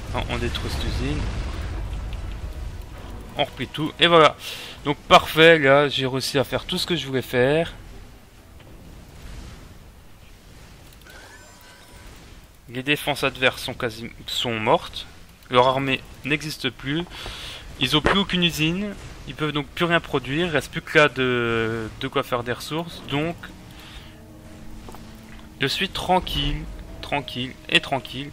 On détruit cette usine. On replie tout. Et voilà. Donc parfait, là j'ai réussi à faire tout ce que je voulais faire. Les défenses adverses sont mortes. Leur armée n'existe plus. Ils ont plus aucune usine. Ils peuvent donc plus rien produire. Il reste plus que là de quoi faire des ressources. Donc je suis tranquille. Tranquille et tranquille.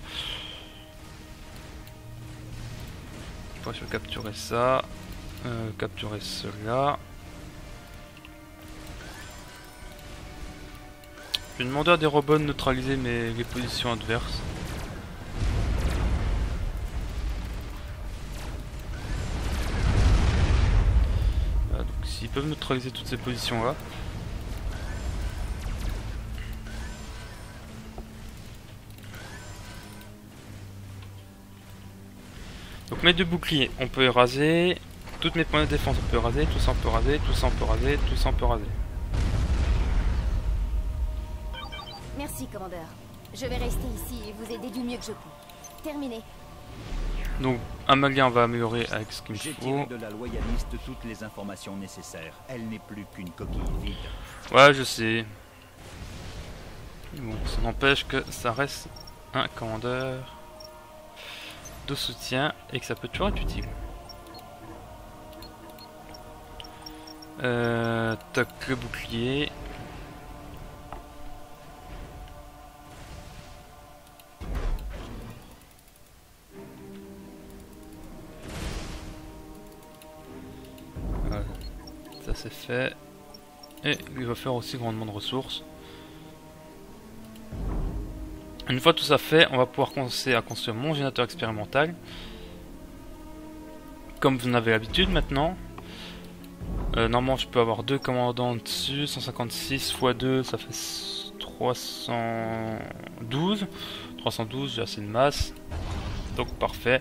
Je vais capturer ça. Capturer cela. Je vais demander à des robots de neutraliser les positions adverses. Voilà, donc s'ils peuvent neutraliser toutes ces positions là. Donc mes deux boucliers, on peut raser. Toutes mes points de défense, on peut raser. Tout ça on peut raser. Tout ça on peut raser. Tout ça on peut raser. Merci, commandeur. Je vais rester ici et vous aider du mieux que je peux. Terminé. Donc Amalia, on va améliorer avec ce qu'il me J'ai faut. tiré de la loyaliste toutes les informations nécessaires. Elle n'est plus qu'une coquille vide. Ouais, je sais. Bon, ça n'empêche que ça reste un commandeur de soutien et que ça peut toujours être utile. Toc, le bouclier. Voilà. Ça c'est fait. Et il va faire aussi grandement de ressources. Une fois tout ça fait, on va pouvoir commencer à construire mon générateur expérimental. Comme vous en avez l'habitude maintenant. Normalement je peux avoir deux commandants dessus. 156 x 2 ça fait 312. 312, j'ai assez de masse. Donc parfait.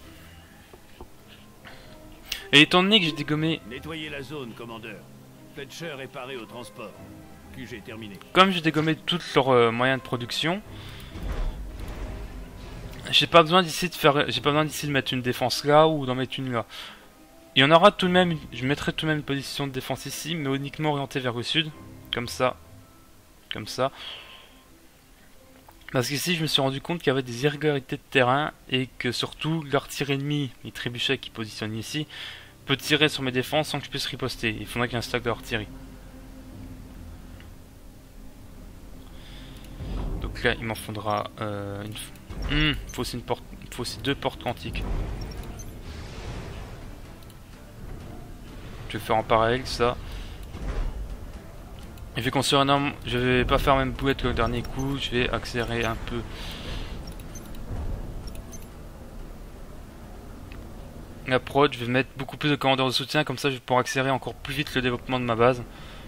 Et étant donné que j'ai dégommé... Nettoyez la zone, commandeur. Fletcher est paré au transport. QG terminé. Comme j'ai dégommé tous leurs moyens de production, j'ai pas besoin d'ici de mettre une défense là ou d'en mettre une là. Il y en aura tout de même, je mettrai tout de même une position de défense ici, mais uniquement orientée vers le sud, comme ça, comme ça. Parce qu'ici je me suis rendu compte qu'il y avait des irrégularités de terrain et que surtout l'artillerie ennemie, les trébuchets qui positionnent ici, peut tirer sur mes défenses sans que je puisse riposter. Il faudrait qu'il y ait un stock d'artillerie. Donc là il m'en faudra faut aussi une porte, faut aussi deux portes quantiques. Je vais faire en parallèle ça. Je vais construire un homme. Je vais pas faire même boulette que le dernier coup. Je vais accélérer un peu. L'approche, je vais mettre beaucoup plus de commandeurs de soutien. Comme ça, je vais pouvoir accélérer encore plus vite le développement de ma base.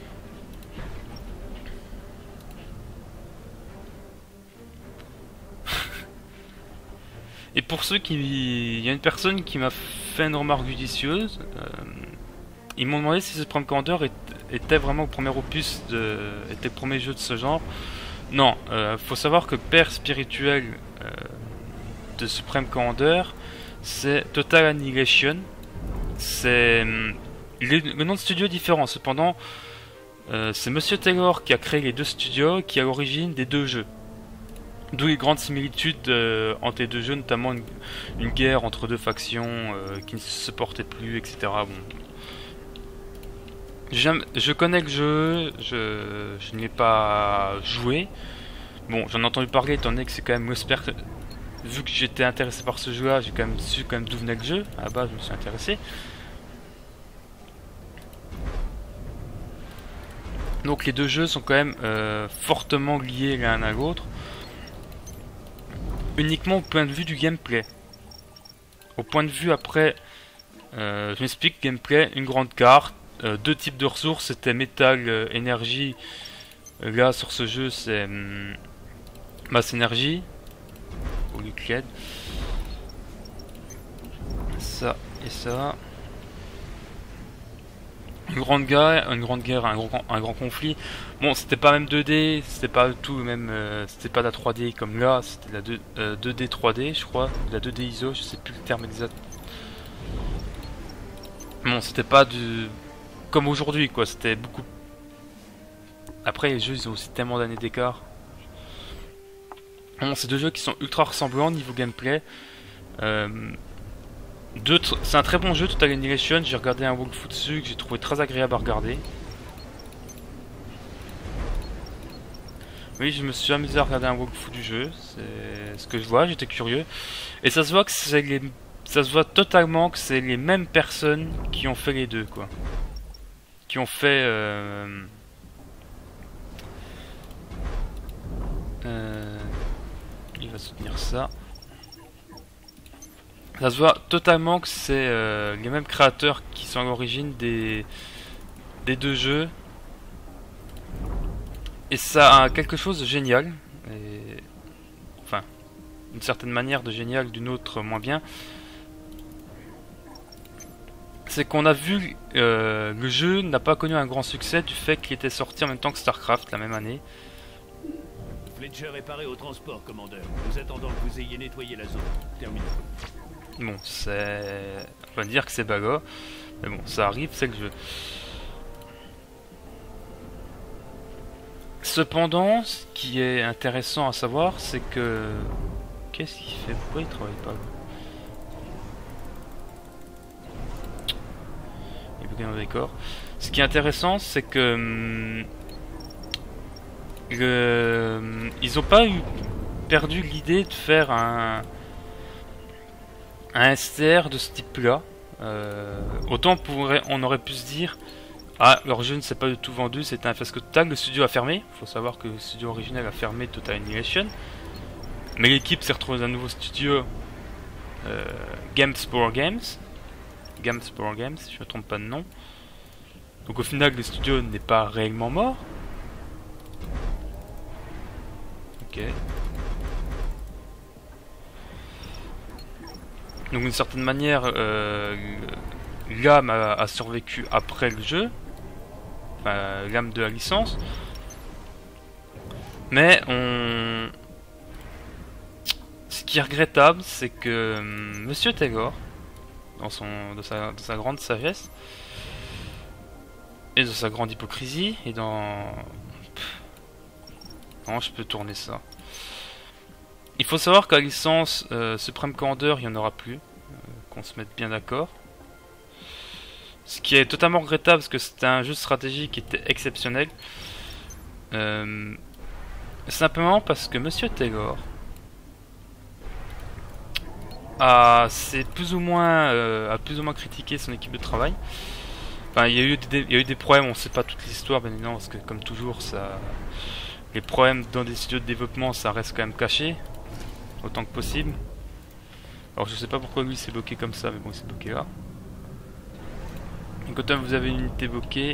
Et pour ceux qui... Il y a une personne qui m'a fait une remarque judicieuse. Ils m'ont demandé si ce Supreme Commander était vraiment le premier opus, était le premier jeu de ce genre. Non, faut savoir que père spirituel de Supreme Commander, c'est Total Annihilation. C'est le nom de studio est différent. Cependant, c'est Monsieur Taylor qui a créé les deux studios, qui est à l'origine des deux jeux. D'où les grandes similitudes entre les deux jeux, notamment une guerre entre deux factions qui ne se supportaient plus, etc. Bon. Je connais le jeu, je ne l'ai pas joué. Bon, j'en ai entendu parler étant donné que c'est quand même vu que j'étais intéressé par ce jeu-là, j'ai quand même su d'où venait le jeu. À la base, je me suis intéressé. Donc les deux jeux sont quand même fortement liés l'un à l'autre. Uniquement au point de vue du gameplay. Au point de vue après, je m'explique, gameplay, une grande carte. Deux types de ressources, c'était métal, énergie. Là sur ce jeu c'est masse énergie ou nucléaire. Ça et ça. une grande guerre, un grand conflit. Bon, c'était pas même 2D, c'était pas tout le même, c'était pas de la 3D comme là, c'était de la 2D 3D, je crois, de la 2D ISO, je sais plus le terme exact. Bon, c'était pas du comme aujourd'hui quoi, c'était beaucoup. Après les jeux ils ont aussi tellement d'années d'écart. Bon, c'est deux jeux qui sont ultra ressemblants niveau gameplay. C'est un très bon jeu, Total Annihilation. J'ai regardé un walkthrough dessus que j'ai trouvé très agréable à regarder. Oui, je me suis amusé à regarder un walkthrough du jeu, c'est ce que je vois, j'étais curieux. Et ça se voit que ça se voit totalement que c'est les mêmes personnes qui ont fait les deux, quoi. Qui ont fait... Il va soutenir ça. Ça se voit totalement que c'est les mêmes créateurs qui sont à l'origine des deux jeux. Et ça a quelque chose de génial. Et... Enfin, d'une certaine manière de génial, d'une autre moins bien. C'est qu'on a vu le jeu n'a pas connu un grand succès du fait qu'il était sorti en même temps que StarCraft la même année. Fletcher est paré au transport, commandeur. Nous attendons que vous ayez nettoyé la zone. Terminé. Bon, c'est... On va dire que c'est bagarre. Mais bon, ça arrive, c'est le jeu. Cependant, ce qui est intéressant à savoir, c'est que... Qu'est-ce qu'il fait? Pourquoi il travaille pas? Il est bloqué dans le décor. Ce qui est intéressant, c'est que... Ils ont pas perdu l'idée de faire un STR de ce type-là. Autant on aurait pu se dire, ah, leur jeu ne s'est pas du tout vendu, c'était un fiasco total, le studio a fermé. Il faut savoir que le studio originel a fermé Total Annihilation. Mais l'équipe s'est retrouvée dans un nouveau studio, Gamesport Games. Gamesport Games, si je ne me trompe pas de nom. Donc au final, le studio n'est pas réellement mort. Ok. Donc d'une certaine manière, l'âme a survécu après le jeu, enfin, l'âme de la licence. Mais ce qui est regrettable, c'est que Monsieur Taylor, dans sa grande sagesse et de sa grande hypocrisie et dans... Comment je peux tourner ça? Il faut savoir qu'à la licence Supreme Commander, il n'y en aura plus. Qu'on se mette bien d'accord. Ce qui est totalement regrettable parce que c'était un jeu de stratégie qui était exceptionnel. Simplement parce que Monsieur Taylor a plus ou moins critiqué son équipe de travail. Enfin, il y a eu des problèmes, on ne sait pas toute l'histoire, bien évidemment, parce que comme toujours, les problèmes dans des studios de développement, ça reste quand même caché, autant que possible. Alors je sais pas pourquoi lui s'est bloqué comme ça, mais bon, il s'est bloqué là. Et quand vous avez une unité bloquée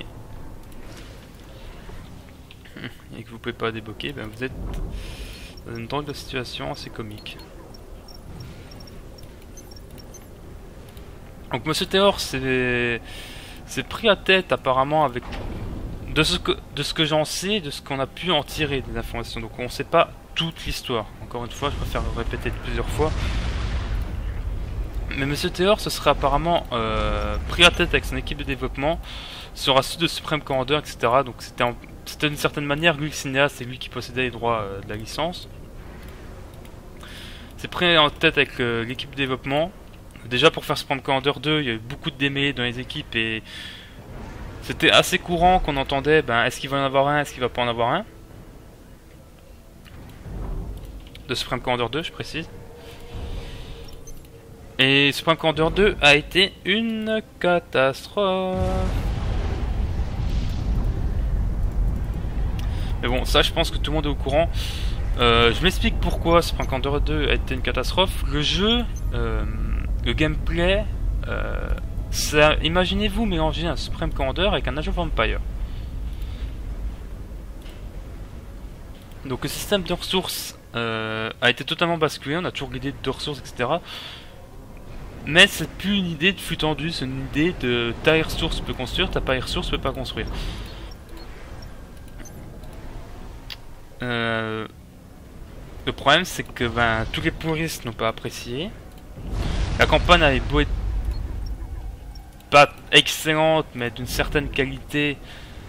et que vous pouvez pas débloquer, ben vous êtes dans une drôle de situation assez comique. Donc Monsieur Théor s'est pris à tête apparemment avec de ce que j'en sais, de ce qu'on a pu en tirer des informations. Donc on sait pas toute l'histoire. Encore une fois, je préfère le répéter plusieurs fois. Mais Monsieur Théor se serait apparemment pris à tête avec son équipe de développement sur la suite de Supreme Commander, etc. Donc c'était d'une certaine manière lui le cinéaste, c'est lui qui possédait les droits de la licence. C'est pris en tête avec l'équipe de développement. Déjà pour faire Supreme Commander 2, il y a eu beaucoup de démêlés dans les équipes et c'était assez courant qu'on entendait, ben est-ce qu'il va en avoir un, est-ce qu'il va pas en avoir un. De Supreme Commander 2, je précise. Et Supreme Commander 2 a été une catastrophe. Mais bon, ça je pense que tout le monde est au courant. Je m'explique pourquoi Supreme Commander 2 a été une catastrophe. Le jeu, le gameplay, imaginez-vous mélanger un Supreme Commander avec un Age of Empires. Donc le système de ressources a été totalement basculé, on a toujours l'idée de ressources, etc. Mais c'est plus une idée de flux tendu, c'est une idée de ta air source peut construire, t'as pas air source peut pas construire. Le problème c'est que tous les puristes n'ont pas apprécié. La campagne avait beau être pas excellente mais d'une certaine qualité.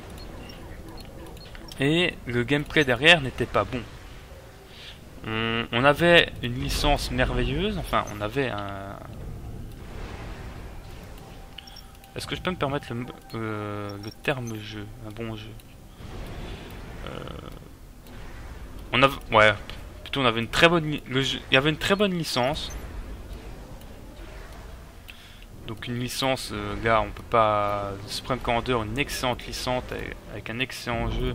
Et le gameplay derrière n'était pas bon. On avait une licence merveilleuse, enfin on avait un... Est-ce que je peux me permettre le terme jeu, un bon jeu on avait... Ouais, plutôt on avait une très bonne... Il y avait une très bonne licence. Donc une licence, là on peut pas... Supreme Commander, une excellente licence avec un excellent jeu.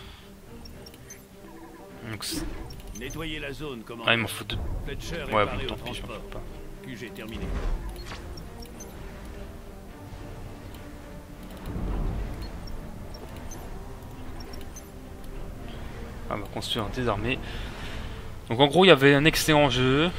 Donc nettoyer la zone, commandeur. ah, il m'en faut deux. Fletcher Ouais, réparé bon, au tant pis, je m'en transport. fous pas. QG terminé. Ah, on va construire un désarmé. Donc en gros il y avait un excellent jeu.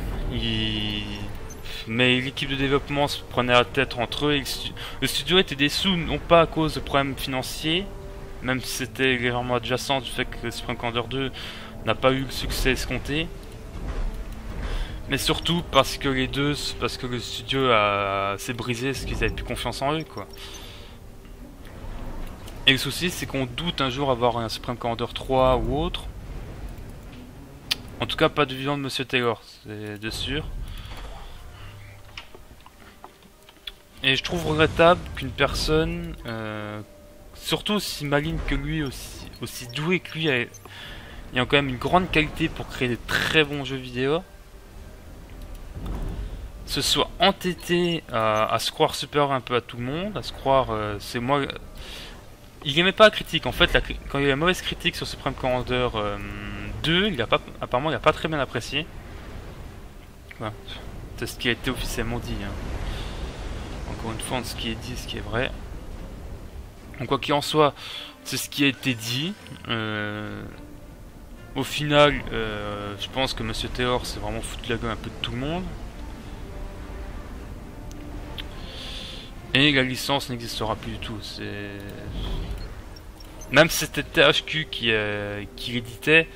Mais l'équipe de développement se prenait la tête entre eux. Et le studio était déçu, non pas à cause de problèmes financiers, même si c'était légèrement adjacent du fait que Supreme Commander 2 n'a pas eu le succès escompté. Mais surtout parce que parce que le studio s'est brisé, parce qu'ils avaient plus confiance en eux, quoi. Et le souci c'est qu'on doute un jour avoir un Supreme Commander 3 ou autre. En tout cas pas de vivant de Monsieur Taylor, c'est de sûr. Et je trouve regrettable qu'une personne, surtout aussi maligne que lui, aussi doué que lui, ait quand même une grande qualité pour créer de très bons jeux vidéo, se soit entêté à se croire supérieur un peu à tout le monde, à se croire, c'est moi... Il aimait pas la critique, en fait, quand il y a eu la mauvaise critique sur Supreme Commander 2, apparemment il a pas très bien apprécié. Voilà. C'est ce qui a été officiellement dit, hein. Encore une fois, ce qui est dit, ce qui est vrai. Donc quoi qu'il en soit, c'est ce qui a été dit. Au final, je pense que Monsieur Taylor s'est vraiment foutu la gueule un peu de tout le monde. Et la licence n'existera plus du tout. Même si c'était THQ qui l'éditait,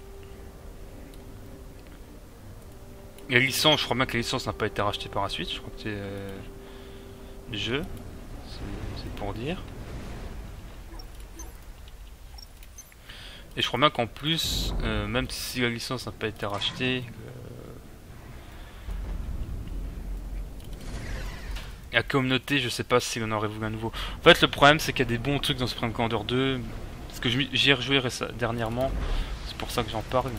la licence, je crois bien que la licence n'a pas été rachetée par la suite. Je crois que c'est du jeu, c'est pour dire. Et je crois bien qu'en plus, même si la licence n'a pas été rachetée, la communauté, je sais pas si on aurait voulu un nouveau. En fait, le problème, c'est qu'il y a des bons trucs dans Supreme Commander 2, parce que j'y ai rejoué dernièrement, c'est pour ça que j'en parle.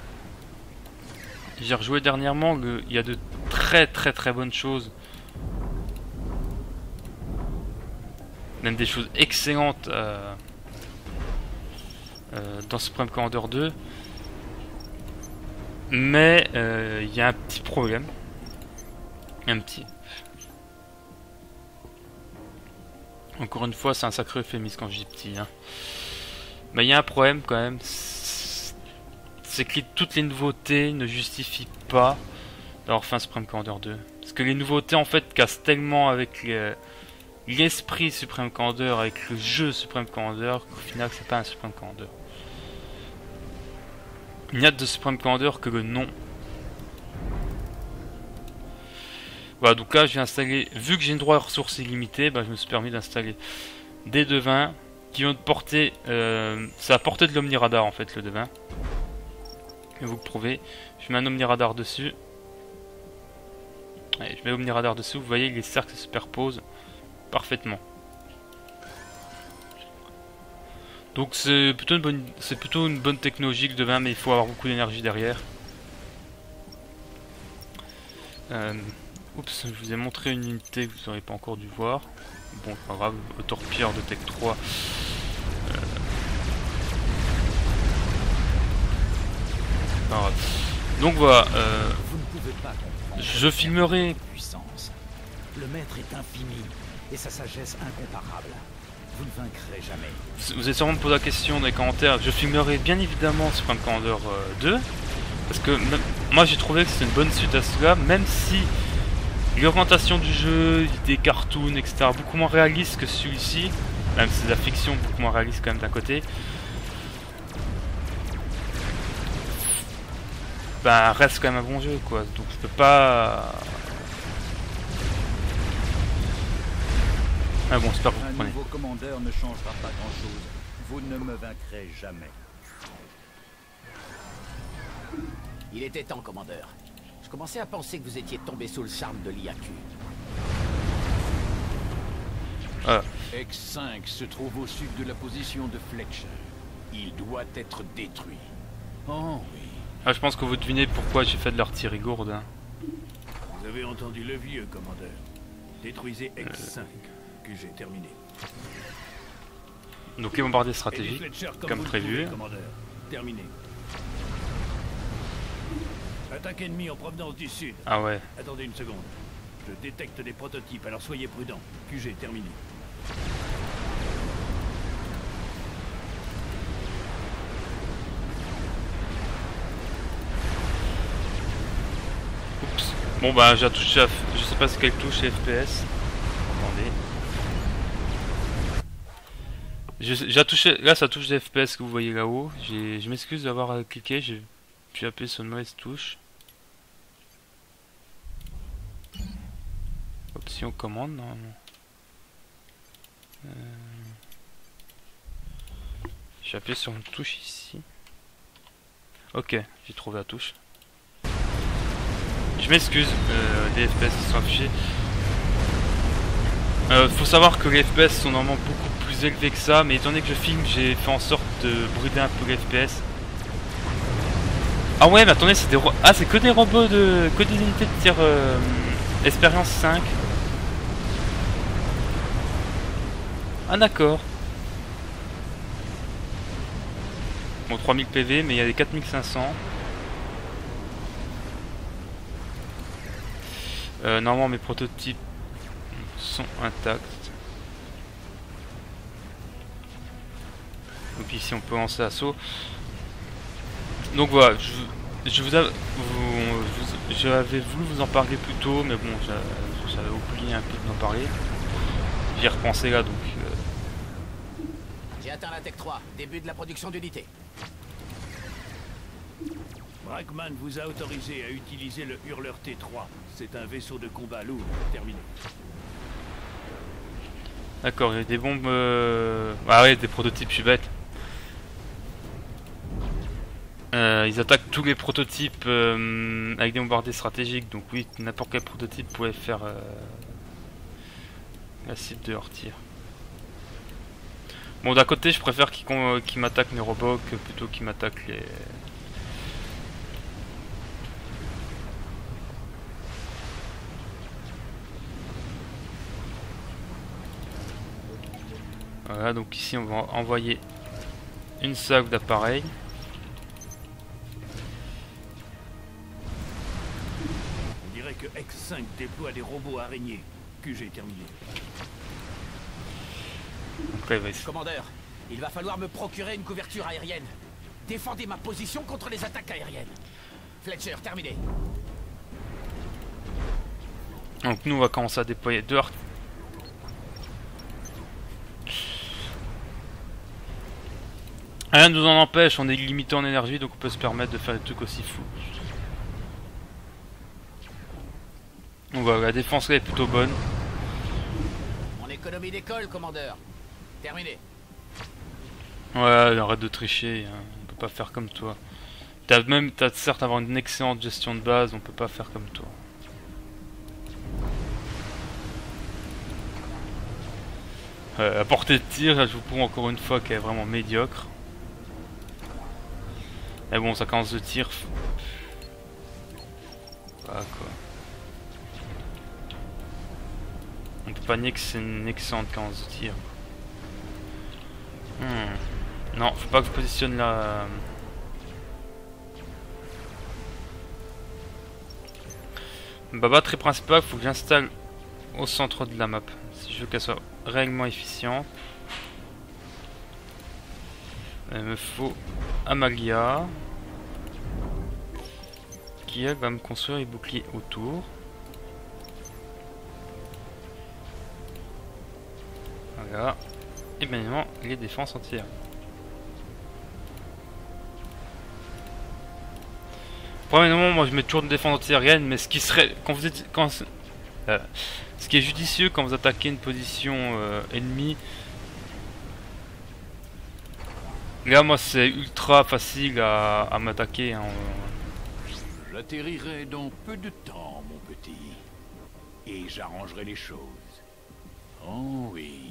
J'ai rejoué dernièrement, il y a de très bonnes choses. Même des choses excellentes dans Supreme Commander 2. Mais il y a un petit problème. Un petit. Encore une fois, c'est un sacré euphémisme quand je dis petit. Hein. Mais il y a un problème quand même. C'est que toutes les nouveautés ne justifient pas d'avoir fait un Supreme Commander 2. Parce que les nouveautés en fait cassent tellement avec l'esprit Supreme Commander, avec le jeu Supreme Commander, qu'au final c'est pas un Supreme Commander. Il n'y a de Supreme Commander que le nom. Voilà, donc là j'ai installé, vu que j'ai une droit à ressources illimitées, je me suis permis d'installer des devins qui vont porter, c'est à portée de l'omniradar en fait le devin. Et vous le prouvez, je mets un omniradar dessus. Allez, je mets l'omniradar dessus, vous voyez les cercles se superposent parfaitement. Donc c'est plutôt une bonne technologie le devin, mais il faut avoir beaucoup d'énergie derrière. Oups, je vous ai montré une unité que vous n'aurez pas encore dû voir. Bon, pas grave, Torpilleur de Tech 3. Pas grave. Donc voilà, Vous ne pouvez pas comprendre je filmerai. la puissance. Le maître est infini et sa sagesse incomparable. Vous ne vaincrez jamais. Vous êtes sûrement me posé la question dans les commentaires. Je filmerai bien évidemment Supreme Commander 2. Parce que moi j'ai trouvé que c'était une bonne suite à cela, même si L'orientation du jeu, des cartoons, etc. beaucoup moins réaliste que celui-ci. Même si c'est de la fiction, beaucoup moins réaliste quand même d'un côté. Bah reste quand même un bon jeu quoi. Donc je peux pas... Ah bon, j'espère que vous Un comprenez. nouveau commandeur ne changera pas grand-chose. Vous ne me vaincrez jamais. Il était temps, commandeur. Je commençais à penser que vous étiez tombé sous le charme de l'IAQ. X5 se trouve au sud de la position de Fletcher. Il doit être détruit. Oh oui. Ah, je pense que vous devinez pourquoi j'ai fait de l'artillerie gourde. Hein. Vous avez entendu le vieux, commandeur. Détruisez X5, que j'ai terminé. Donc les bombardiers Eddie stratégiques, Fletcher, comme vous le prévu. pouvez, commandeur. Terminé. Attaque ennemie en provenance du sud. Ah ouais. Attendez une seconde. Je détecte des prototypes, alors soyez prudents. QG terminé. Oups. Bon bah j'ai touché à... Je sais pas c'est quelle touche c'est FPS. Attendez. J'ai touché... Là ça touche des FPS que vous voyez là-haut. Je m'excuse d'avoir cliqué, j'ai pu appuyer sur une mauvaise touche. Option commande normalement. J'ai appuyé sur une touche ici. Ok, j'ai trouvé la touche. Je m'excuse, les FPS qui sont affichés. Faut savoir que les FPS sont normalement beaucoup plus élevés que ça, mais étant donné que je filme, j'ai fait en sorte de brider un peu les FPS. Ah ouais, mais attendez, c'est des ah c'est que des robots de... que des unités de tir expérience 5. Ah d'accord. Bon 3000 PV mais il y a des 4500. Normalement mes prototypes sont intacts. Donc ici on peut lancer l'assaut. Donc voilà, j'avais voulu vous en parler plus tôt mais bon j'avais oublié un peu d'en parler. J'y ai repensé là donc... J'ai atteint la Tech 3, début de la production d'unités. Brackman vous a autorisé à utiliser le Hurleur T3. C'est un vaisseau de combat lourd. Terminé. D'accord, il y a des bombes... Ah ouais, des prototypes, je suis bête. Ils attaquent tous les prototypes avec des bombardiers stratégiques. Donc oui, n'importe quel prototype pourrait faire la cible de leur tir. Bon, d'un côté, je préfère qu'ils m'attaquent mes robots que plutôt qu'ils m'attaquent les... Voilà, donc ici on va envoyer une salve d'appareils. On dirait que X5 déploie des robots araignées. QG terminé. Donc là, il va essayer. Commandeur, il va falloir me procurer une couverture aérienne. Défendez ma position contre les attaques aériennes. Fletcher, terminé. Donc nous on va commencer à déployer deux artilleries. Rien ne nous en empêche, on est limité en énergie donc on peut se permettre de faire des trucs aussi fous. Donc voilà, la défense là est plutôt bonne. Mon économie d'école, commandeur. Terminé. Ouais, arrête de tricher, hein. On peut pas faire comme toi. T'as certes avoir une excellente gestion de base, on peut pas faire comme toi. La portée de tir, je vous prouve encore une fois qu'elle est vraiment médiocre. Mais bon, ça commence de tir. Voilà quoi. On peut pas nier que c'est une excellente cadence de tir. Non, faut pas que je positionne la... Ma batterie principale, faut que j'installe au centre de la map. Si je veux qu'elle soit réellement efficiente. Il me faut Amalia. Qui elle va me construire les boucliers autour. Voilà. Et bien évidemment, les défenses entières. Premièrement, moi je mets toujours une défense antiaérienne, mais ce qui serait quand vous êtes ce qui est judicieux quand vous attaquez une position ennemie. Là, moi c'est ultra facile à m'attaquer. Hein. J'atterrirai dans peu de temps, mon petit. Et j'arrangerai les choses. Oh oui.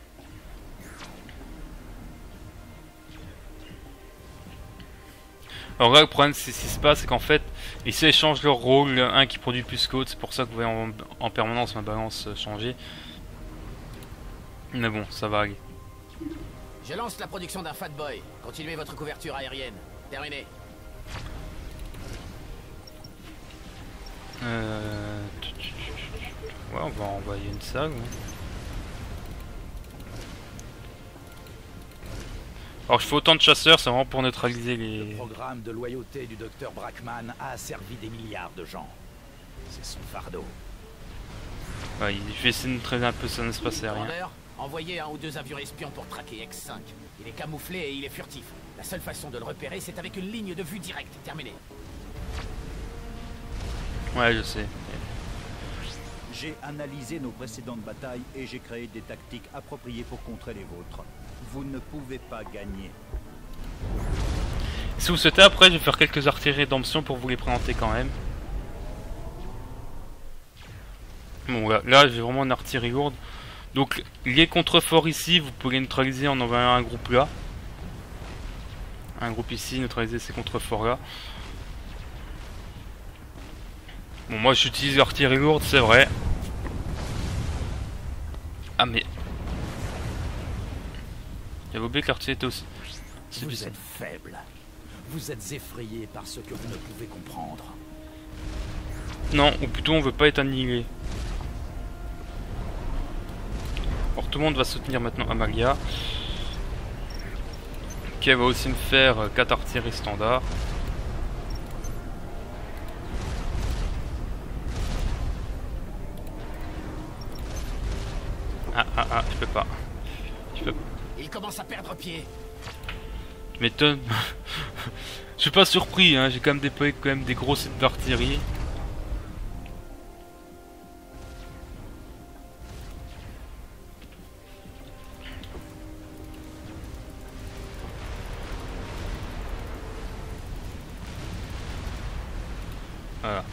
Alors là, le problème, c'est ce qui se passe, c'est qu'en fait, ils s'échangent leur rôle, un qui produit plus qu'autre, c'est pour ça que vous voyez en permanence ma balance changer. Mais bon, ça va aller. Je lance la production d'un Fat Boy. Continuez votre couverture aérienne. Terminé. Ouais, on va envoyer une salle. Ouais. Alors je fais autant de chasseurs, c'est vraiment pour neutraliser les... Le programme de loyauté du docteur Brackman a asservi des milliards de gens. C'est son fardeau. Ouais, je vais essayer de neutraliser un peu son espace aérien. Commander, envoyez 1 ou 2 avions espions pour traquer X5. Il est camouflé et il est furtif. La seule façon de le repérer, c'est avec une ligne de vue directe. Terminé. Ouais, je sais. J'ai analysé nos précédentes batailles et j'ai créé des tactiques appropriées pour contrer les vôtres. Vous ne pouvez pas gagner. Si vous souhaitez, après, je vais faire quelques artilleries rédemption pour vous les présenter quand même. Bon, là j'ai vraiment une artillerie lourde. Donc, les contreforts ici, vous pouvez les neutraliser en envoyant un groupe là. Un groupe ici, neutraliser ces contreforts là. Bon, moi j'utilise l'artillerie lourde, c'est vrai. Ah, mais. J'avais oublié que l'artillerie était aussi. Vous êtes faible. Vous êtes effrayé par ce que vous ne pouvez comprendre. Non, ou plutôt on veut pas être annihilé. Alors tout le monde va soutenir maintenant Amalia. Qui va aussi me faire 4 artilleries standards. Je peux pas. Il commence à perdre pied. Tu m'étonnes. Je suis pas surpris, hein. J'ai quand même déployé des gros sites d'artillerie. Voilà.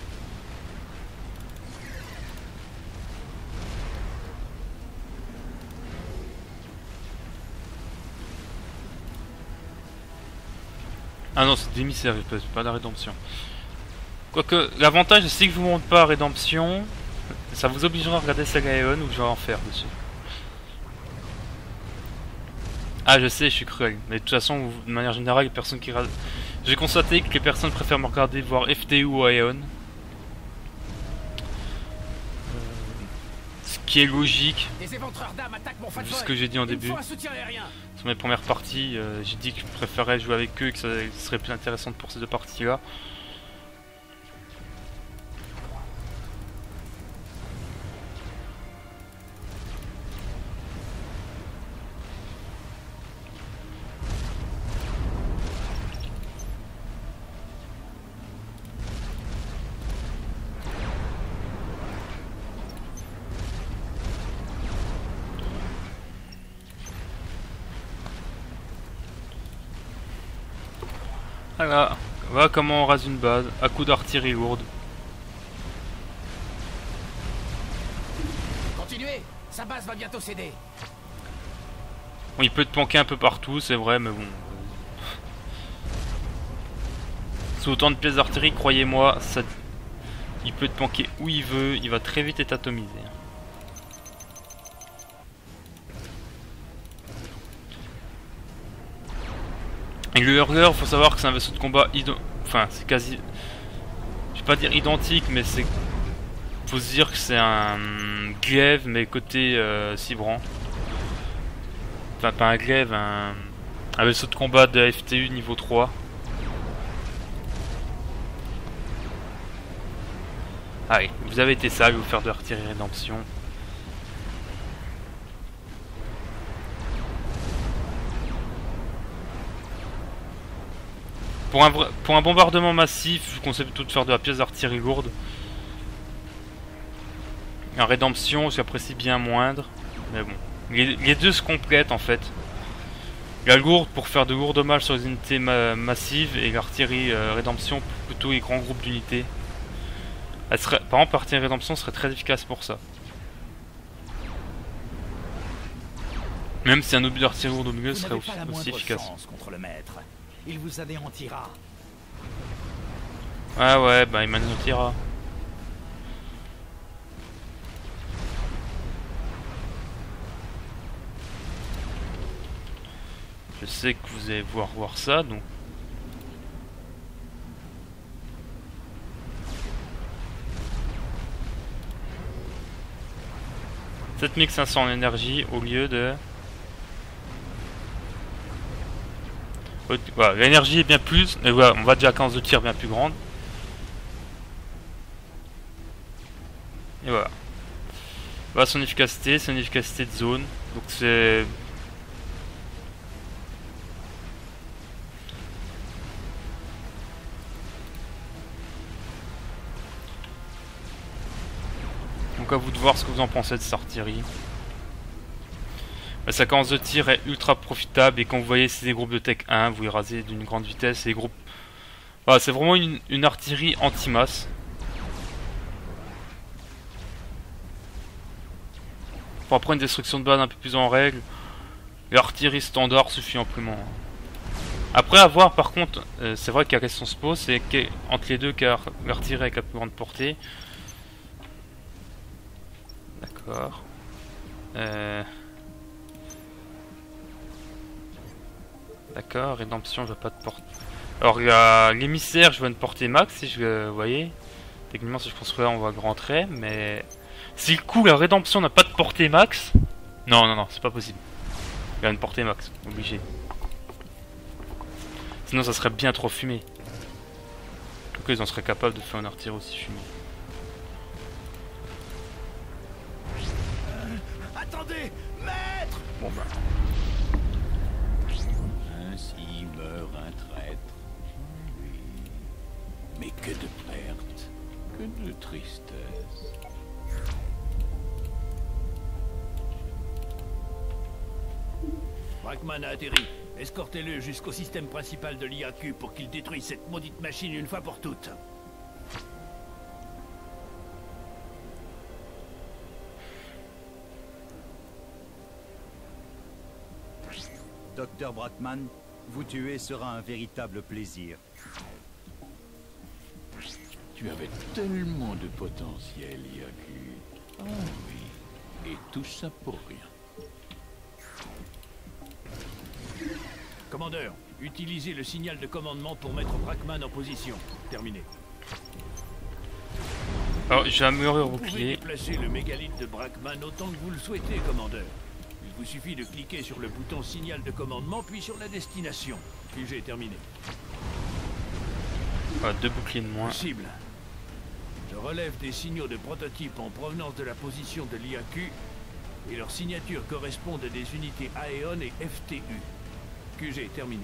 Ah non, c'est d'émissaire, pas la rédemption. Quoique, l'avantage c'est que je vous montre pas rédemption, ça vous obligera à regarder Sagaeon ou je vais en faire dessus. Ah, je sais, je suis cruel, mais de toute façon, de manière générale, les personnes qui regardent. J'ai constaté que les personnes préfèrent me regarder voir FTU ou Aeon. Ce qui est logique. Des éventreurs d'âmes attaquent mon Fat Vu Boy. ce que j'ai dit en début. Il faut un soutien aérien. Sur mes premières parties, j'ai dit que je préférais jouer avec eux et que ça serait plus intéressant pour ces deux parties-là. Voilà, voilà comment on rase une base, à coup d'artillerie lourde. Continuez. Sa base va bientôt céder. Bon, il peut te planquer un peu partout, c'est vrai, mais bon. Sous autant de pièces d'artillerie, croyez-moi, ça... il peut te planquer où il veut, il va très vite être atomisé. Et le Hurler, faut savoir que c'est un vaisseau de combat enfin, c'est quasi... Je vais pas dire identique, mais c'est... Faut se dire que c'est un glaive, mais côté Cibran. Enfin, pas un glaive, un vaisseau de combat de FTU niveau 3. Allez, vous avez été sage, vous faire de l'artillerie rédemption. Pour un bombardement massif, je conseille plutôt de faire de la pièce d'artillerie lourde. En rédemption, j'apprécie bien moindre. Mais bon, les deux se complètent en fait. La lourde pour faire de lourds dommages sur les unités massives et l'artillerie rédemption pour plutôt les grands groupes d'unités. Par exemple, l'artillerie rédemption serait très efficace pour ça. Même si un obus d'artillerie lourde au milieu serait aussi efficace. Contre le maître. Il vous anéantira. Ah ouais, bah il m'anéantira. Je sais que vous allez voir ça, donc... « 7500 en énergie au lieu de... » Voilà, l'énergie est bien plus, mais voilà, on va déjà à 15 de tir bien plus grande. Et voilà. Voilà son efficacité, c'est une efficacité de zone. Donc c'est... Donc à vous de voir ce que vous en pensez de cette artillerie. Sa cadence de tir est ultra profitable et quand vous voyez c'est des groupes de tech 1, vous les rasez d'une grande vitesse. Et groupes... Voilà, c'est vraiment une artillerie anti-masse. Pour après une destruction de base un peu plus en règle, l'artillerie standard suffit amplement. Après à voir par contre, c'est vrai que la question se pose, c'est entre les deux car l'artillerie avec la plus grande portée. D'accord. D'accord, rédemption, je vois pas de portée. Alors l'émissaire, je vois une portée max, si je vous voyez. Techniquement, si je construis là, on voit grand trait, mais si le coup la rédemption n'a pas de portée max, non, c'est pas possible. Il y a une portée max, obligé. Sinon, ça serait bien trop fumé. Donc ils en seraient capables de faire une artillerie aussi fumée. Attendez, maître! Bon bah. Ainsi meurt un traître. Oui. Mais que de pertes, que de tristesse. Brackman a atterri. Escortez-le jusqu'au système principal de l'IAQ pour qu'il détruise cette maudite machine une fois pour toutes. Docteur Brackman, vous tuer sera un véritable plaisir. Tu avais tellement de potentiel, IAQ. Ah oui. Et tout ça pour rien. Commandeur, utilisez le signal de commandement pour mettre Brackman en position. Terminé. Alors j'ai amélioré le Vous pouvez bouclier. déplacer le mégalith de Brackman autant que vous le souhaitez, commandeur. Il vous suffit de cliquer sur le bouton signal de commandement puis sur la destination. Puis j'ai terminé. Voilà, 2 boucliers de moins. Cible. Je relève des signaux de prototype en provenance de la position de l'IAQ et leurs signatures correspondent à des unités Aeon et FTU. QG terminé.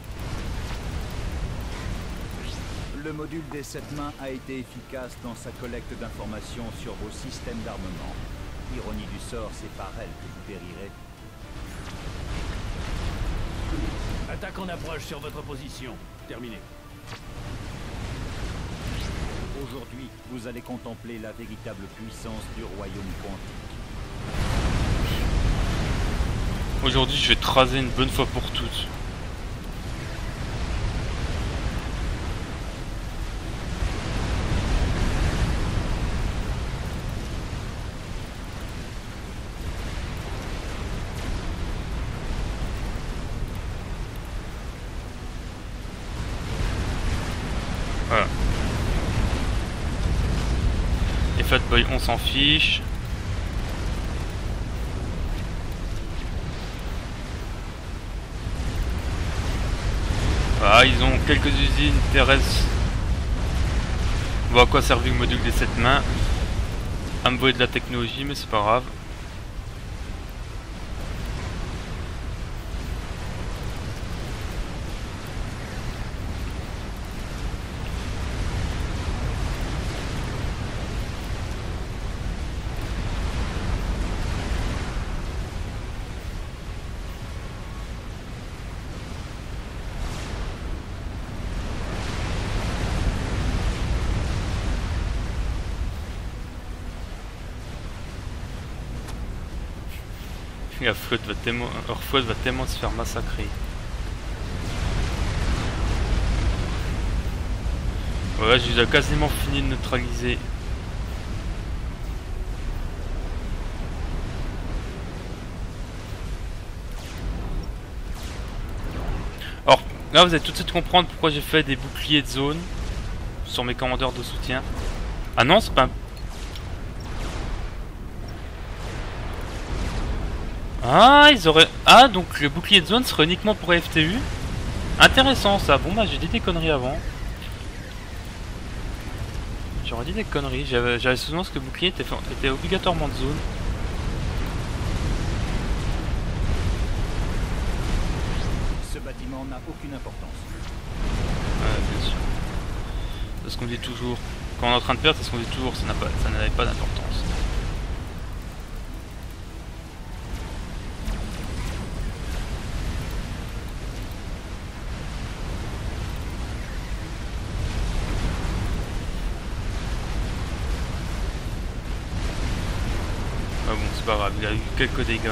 Le module des 7 mains a été efficace dans sa collecte d'informations sur vos systèmes d'armement. Ironie du sort, c'est par elle que vous périrez. Attaque en approche sur votre position. Terminé. Aujourd'hui, vous allez contempler la véritable puissance du royaume quantique. Aujourd'hui je vais te raser une bonne fois pour toutes. Voilà. Et Fatboy on s'en fiche. Voilà, ils ont quelques usines terrestres. On voit à quoi servir le module des 7 mains. À me voler de la technologie, mais c'est pas grave. La flotte va tellement, leur flotte va tellement se faire massacrer. Voilà, j'ai déjà quasiment fini de neutraliser. Alors, là vous allez tout de suite comprendre pourquoi j'ai fait des boucliers de zone sur mes commandeurs de soutien. Ah non, c'est pas un... Ah, ils auraient... Ah, donc le bouclier de zone serait uniquement pour FTU. Intéressant ça. Bon bah j'ai dit des conneries avant. J'aurais dit des conneries. J'avais souvent ce que le bouclier était obligatoirement de zone. Ce bâtiment n'a aucune importance. Ouais, bien sûr. C'est ce qu'on dit toujours. Quand on est en train de perdre, c'est ce qu'on dit toujours. Ça n'avait pas d'importance. Ah bon, c'est pas grave, il a eu quelques dégâts.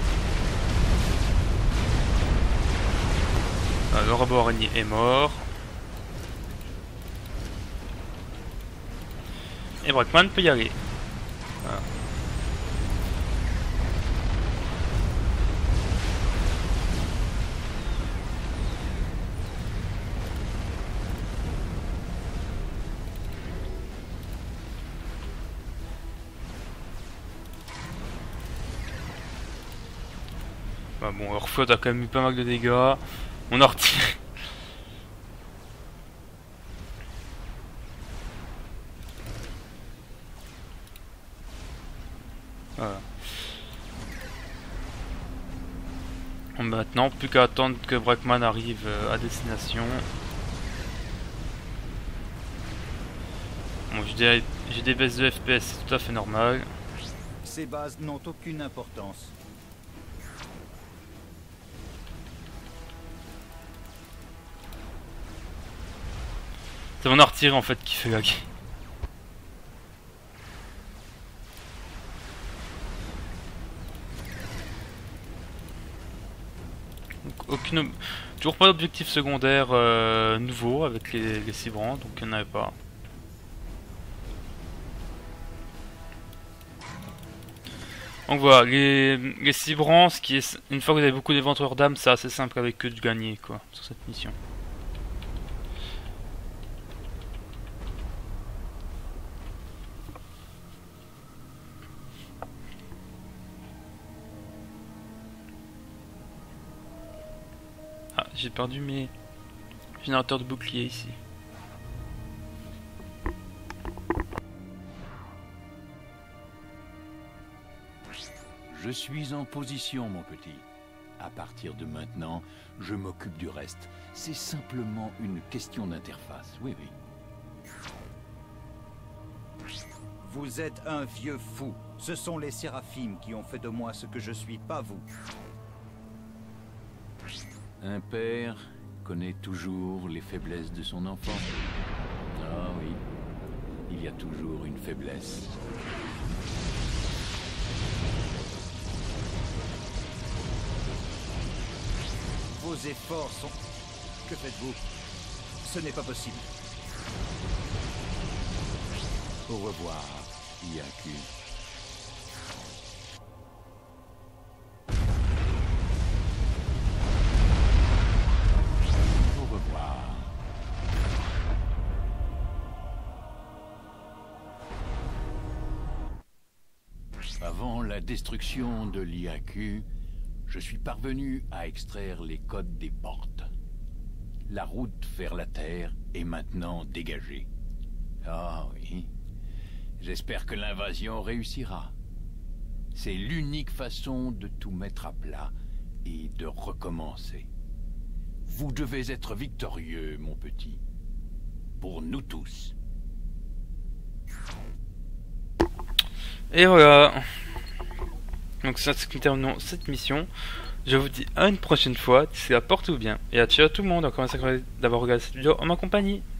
Le robot araignée est mort. Et Brackman peut y aller. Voilà. Bah bon, leur flotte a quand même eu pas mal de dégâts. On a retiré. Voilà. Maintenant, plus qu'à attendre que Brackman arrive à destination. Bon, j'ai des baisses de FPS, c'est tout à fait normal. Ces bases n'ont aucune importance. C'est mon artillerie en fait qui fait lag. Toujours pas d'objectif secondaire nouveau avec les cibrands, donc il n'y en avait pas. Donc voilà, les cibrands, une fois que vous avez beaucoup d'éventreurs d'âmes, c'est assez simple avec eux de gagner quoi sur cette mission. Ah, j'ai perdu mes générateurs de bouclier ici. Je suis en position, mon petit. À partir de maintenant, je m'occupe du reste. C'est simplement une question d'interface. Oui, oui. Vous êtes un vieux fou. Ce sont les Séraphimes qui ont fait de moi ce que je suis, pas vous. Un père connaît toujours les faiblesses de son enfant. Ah oui, il y a toujours une faiblesse. Vos efforts sont... Que faites-vous? Ce n'est pas possible. Au revoir, IAQ. Au revoir. Avant la destruction de l'IAQ, je suis parvenu à extraire les codes des portes. La route vers la Terre est maintenant dégagée. Ah oui. J'espère que l'invasion réussira. C'est l'unique façon de tout mettre à plat et de recommencer. Vous devez être victorieux, mon petit. Pour nous tous. Et voilà. Donc c'est ce qui termine cette mission. Je vous dis à une prochaine fois. D'ici là, portez-vous bien. Et à ciao à tout le monde. Encore merci d'avoir regardé cette vidéo en ma compagnie.